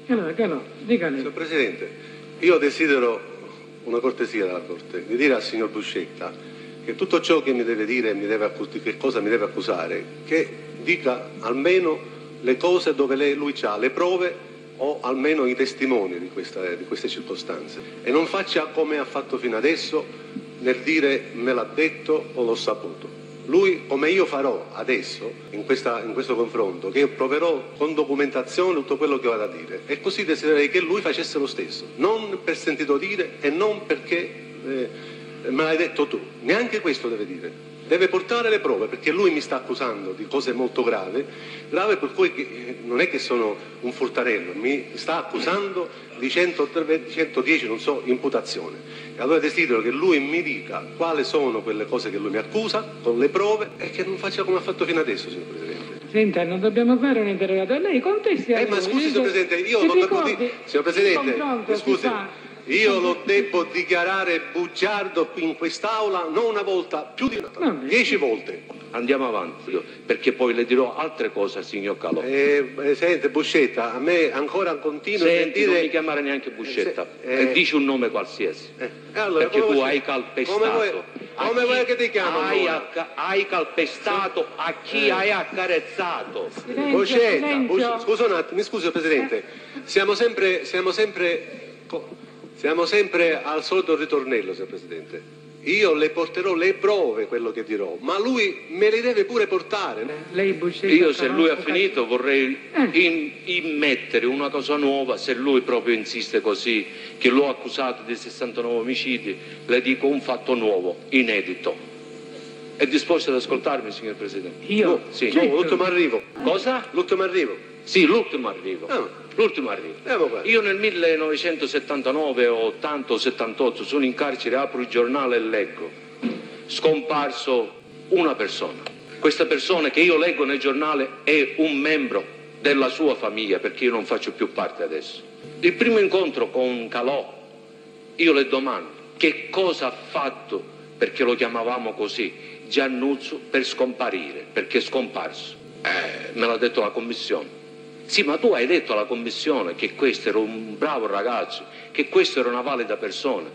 Allora, Calò, dica lei. Signor Presidente, io desidero una cortesia dalla Corte, di dire al signor Buscetta che tutto ciò che mi deve dire, che cosa mi deve accusare, che dica almeno le cose dove lui ha le prove o almeno i testimoni di queste circostanze, e non faccia come ha fatto fino adesso nel dire me l'ha detto o l'ho saputo. Lui, come io farò adesso in questo confronto, che io proverò con documentazione tutto quello che ho da dire, e così desidererei che lui facesse lo stesso, non per sentito dire e non perché me l'hai detto tu, neanche questo deve dire. Deve portare le prove, perché lui mi sta accusando di cose molto grave per cui non è che sono un furtarello, mi sta accusando di 110, non so, imputazione. E allora desidero che lui mi dica quali sono quelle cose che lui mi accusa, con le prove, e che non faccia come ha fatto fino adesso, signor Presidente. Senta, non dobbiamo fare un interrogatorio. Lei contesti a lui. Ma scusi, signor Presidente, io non devo dire... Signor Presidente, scusi, io lo devo dichiarare bugiardo qui in quest'Aula non una volta, più di una, 10 volte. Andiamo avanti, perché poi le dirò altre cose al signor Calò. Sente, Buscetta, a me ancora continua a sentire... non mi chiamare neanche Buscetta, dici un nome qualsiasi, allora, perché tu hai calpestato. Come vuoi che ti chiamo? Hai calpestato a chi hai accarezzato. Buscetta, scusa un attimo, mi scusi Presidente, siamo sempre al solito ritornello, signor Presidente. Io le porterò le prove, quello che dirò, ma lui me le deve pure portare. Io, se lui ha finito, vorrei immettere una cosa nuova. Se lui proprio insiste così, che l'ho accusato di 69 omicidi, le dico un fatto nuovo, inedito. È disposto ad ascoltarmi, signor Presidente? Io? No, sì. Certo. No, l'ultimo arrivo. Cosa? L'ultimo arrivo. Sì, l'ultimo arrivo. L'ultimo arrivo. Io nel 1979 o 80 o 78 sono in carcere, apro il giornale e leggo: scomparso una persona. Questa persona che io leggo nel giornale è un membro della sua famiglia, perché io non faccio più parte adesso. Il primo incontro con Calò, io le domando che cosa ha fatto, perché lo chiamavamo così, Giannuzzo, per scomparire, perché è scomparso. Me l'ha detto la commissione. Sì, ma tu hai detto alla commissione che questo era un bravo ragazzo, che questo era una valida persona.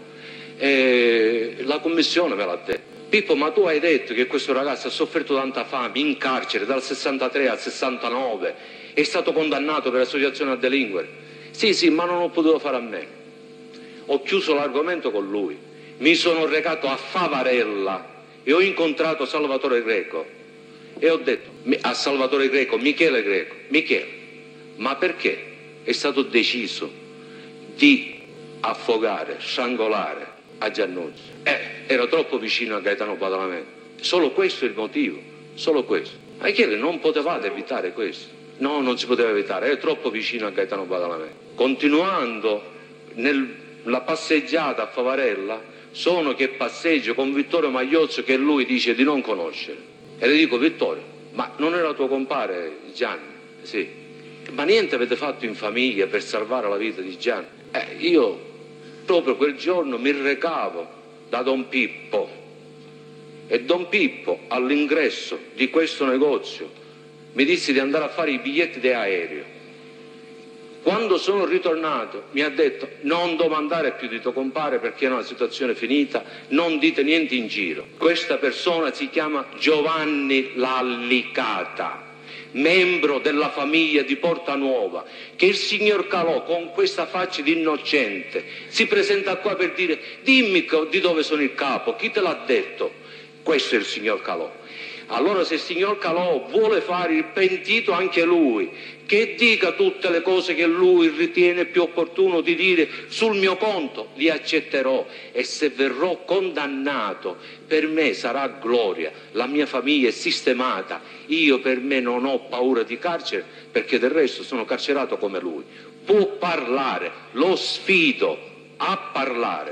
La commissione me l'ha detto. Pippo, ma tu hai detto che questo ragazzo ha sofferto tanta fame in carcere dal 63 al 69, è stato condannato per associazione a delinquere. Sì, ma non ho potuto fare a meno. Ho chiuso l'argomento con lui. Mi sono recato a Favarella e ho incontrato Salvatore Greco e ho detto a Salvatore Greco, Michele, ma perché è stato deciso di affogare, strangolare a Giannuzzo? Era troppo vicino a Gaetano Badalamenti. Solo questo è il motivo, solo questo. Ma Michele, non potevate evitare questo? No, non si poteva evitare, era troppo vicino a Gaetano Badalamenti. Continuando nella passeggiata a Favarella, sono che passeggio con Vittorio Magliozzo, che lui dice di non conoscere. E le dico: Vittorio, ma non era tuo compare Gianni? Sì. Ma niente avete fatto in famiglia per salvare la vita di Gianni? Io proprio quel giorno mi recavo da Don Pippo, e Don Pippo all'ingresso di questo negozio mi disse di andare a fare i biglietti di aereo. Quando sono ritornato mi ha detto: non domandare più di tuo compare, perché è una situazione finita, non dite niente in giro. Questa persona si chiama Giovanni Lallicata, membro della famiglia di Porta Nuova, che il signor Calò, con questa faccia di innocente, si presenta qua per dire: dimmi di dove sono il capo, chi te l'ha detto? Questo è il signor Calò. Allora, se il signor Calò vuole fare il pentito anche lui, che dica tutte le cose che lui ritiene più opportuno di dire sul mio conto, li accetterò, e se verrò condannato per me sarà gloria, la mia famiglia è sistemata, io per me non ho paura di carcere, perché del resto sono carcerato come lui. Può parlare, lo sfido a parlare.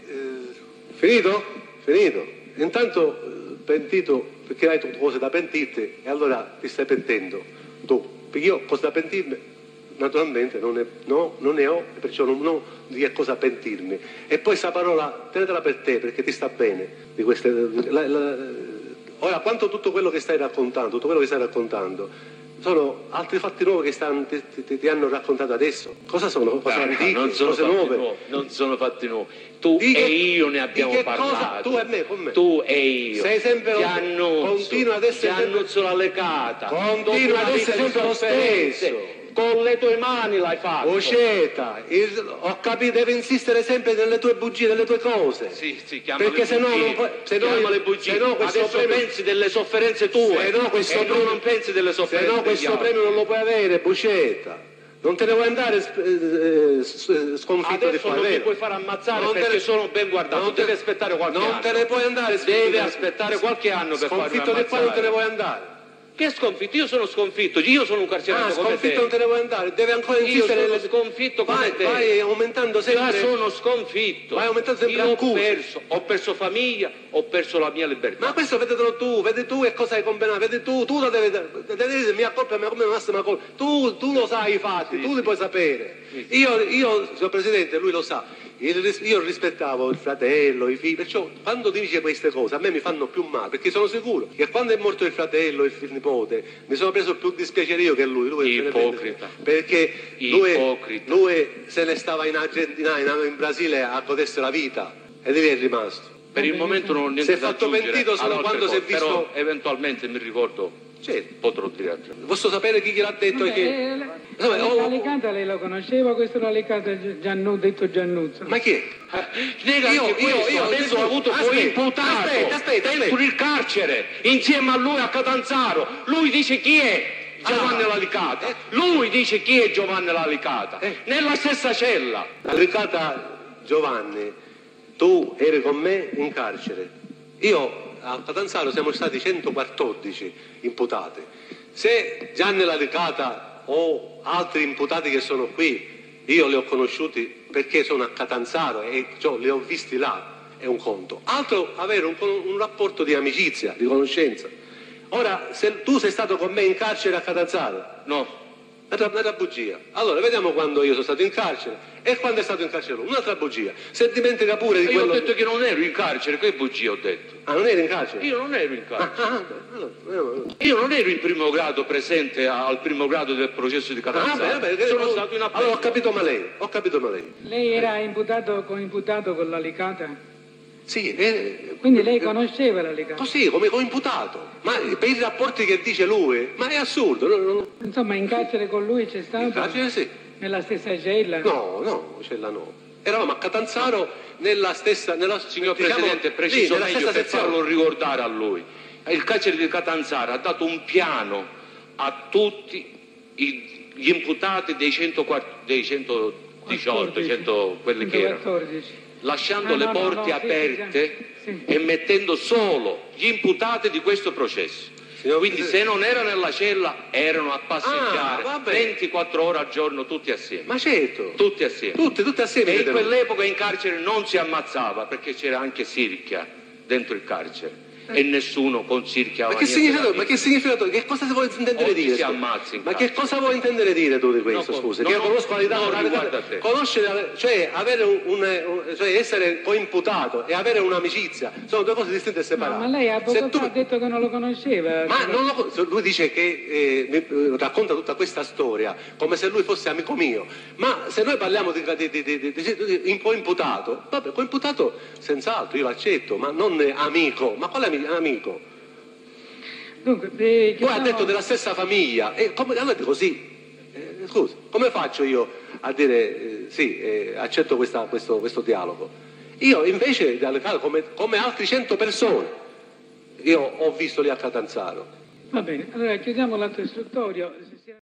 Finito? Intanto pentito, perché hai tutte cose da pentirti, e allora ti stai pentendo tu. Perché io cose da pentirmi naturalmente non ne ho, perciò non ho di che cosa pentirmi. E poi sta parola tenetela per te, perché ti sta bene di queste. Ora, quanto tutto quello che stai raccontando, Sono altri fatti nuovi che ti hanno raccontato adesso? Cosa sono? Cose antiche? Non sono cose fatti nuove? nuovi, non sono fatti nuovi. Tu e io ne abbiamo parlato. Tu e me, con me. Tu e io. Sei sempre continua ad essere ti annuncio la lecata. Continua ad essere sempre lo stesso. Con le tue mani l'hai fatto. Oceta, ho capito, deve insistere sempre nelle tue bugie, nelle tue cose. Sì, perché se no non puoi. Chiama le bugie. Adesso pensi delle sofferenze tue. Se no questo premio non pensi delle sofferenze. Se no questo premio non lo puoi avere, Bucetta. Non te ne vuoi andare sconfitto di adesso non ti puoi fare ammazzare perché sono ben guardato. Devi aspettare qualche anno. Non te ne puoi andare. Devi aspettare qualche anno per farmi ammazzare. Sconfitto di qua non te ne vuoi andare. Che sconfitto? Io sono sconfitto, io sono un carcerato come te. Sconfitto non te ne vuoi andare, deve ancora insistere. Io sono sconfitto come te. Vai aumentando sempre. Io sono sconfitto. Vai aumentando sempre io ho perso famiglia, ho perso la mia libertà. Ma questo vedetelo tu, vedi tu che cosa hai combinato, vedi tu lo devi dire, mia colpa, come massima colpa. Tu lo sai i fatti, tu li puoi sapere. Io, signor Presidente, lui lo sa. Io rispettavo il fratello, i figli, perciò quando dice queste cose a me mi fanno più male, perché sono sicuro che quando è morto il fratello, il nipote, mi sono preso più dispiacere io che lui. Ipocrita. Perché lui se ne stava in Argentina, in Brasile a godersi la vita e lì è rimasto. Per il momento non ho niente da aggiungere. Si è fatto pentito solo quando si è visto. Però eventualmente mi ricordo. Certo. Potrò dire altro. Posso sapere chi gliel'ha detto? L'Alicata lei lo conosceva, questo l'Alicata detto Giannuzzo? Ma chi è? Io adesso ho avuto imputato dentro il carcere insieme a lui a Catanzaro. Lui dice chi è Giovanni L'Alicata. Lui dice chi è Giovanni L'Alicata. Nella stessa cella. L'Alicata Giovanni, tu eri con me in carcere. Io a Catanzaro siamo stati 114 imputati. Se Gianni L'Alicata o altri imputati che sono qui, io li ho conosciuti perché sono a Catanzaro e li ho visti là, è un conto. Altro avere un rapporto di amicizia, di conoscenza. Ora, se tu sei stato con me in carcere a Catanzaro? No. Un'altra bugia. Allora, vediamo quando io sono stato in carcere e quando è stato in carcere lui. Un'altra bugia. Se dimentica pure di quello. Io ho detto che non ero in carcere, che bugia ho detto? Ah, non eri in carcere? Io non ero in carcere. Io non ero in primo grado presente al primo grado del processo di Catanzaro. Sono stato in appello. Allora, ho capito male. Lei era coimputato con l'Alicata? Sì. Quindi lei conosceva l'Alicata? Così, come coimputato. Ma per i rapporti che dice lui, ma è assurdo. Insomma, in carcere con lui c'è stato? In carcere sì. Nella stessa cella? No, cella no. Eravamo a Catanzaro nella stessa... Signor Presidente, preciso meglio per farlo ricordare a lui. Il carcere di Catanzaro ha dato un piano a tutti gli imputati dei 118, quelli che erano. Lasciando le porte aperte e mettendo solo gli imputati di questo processo. Quindi se non era nella cella erano a passeggiare 24 ore al giorno tutti assieme. Ma certo. Tutti assieme. Tutti assieme. E in quell'epoca in carcere non si ammazzava perché c'era anche Sirchia dentro il carcere. E nessuno con Sirchia. Ma che significa? Che cosa si vuole intendere dire? Ma che cosa vuoi intendere dire tu di questo? Scusa, che io conosco l'Italia. Conoscere, cioè essere coimputato e avere un'amicizia sono due cose distinte e separate. Ma lei ha detto che non lo conosceva. Ma lui dice che racconta tutta questa storia come se lui fosse amico mio. Ma se noi parliamo di coimputato, vabbè, coimputato senz'altro, io l'accetto, ma non amico. Ma quale amico? Dunque, poi ha detto della stessa famiglia e allora così scusa, come faccio io a dire accetto questo dialogo? Io invece come altri 100 persone io ho visto lì a Catanzaro. Va bene, allora chiudiamo l'atto istruttorio.